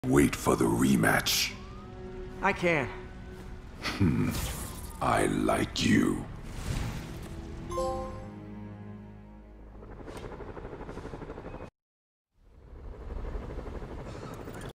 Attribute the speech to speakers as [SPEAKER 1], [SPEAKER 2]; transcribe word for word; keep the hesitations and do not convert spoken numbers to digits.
[SPEAKER 1] Wait for the rematch.
[SPEAKER 2] I can't.
[SPEAKER 1] I like you.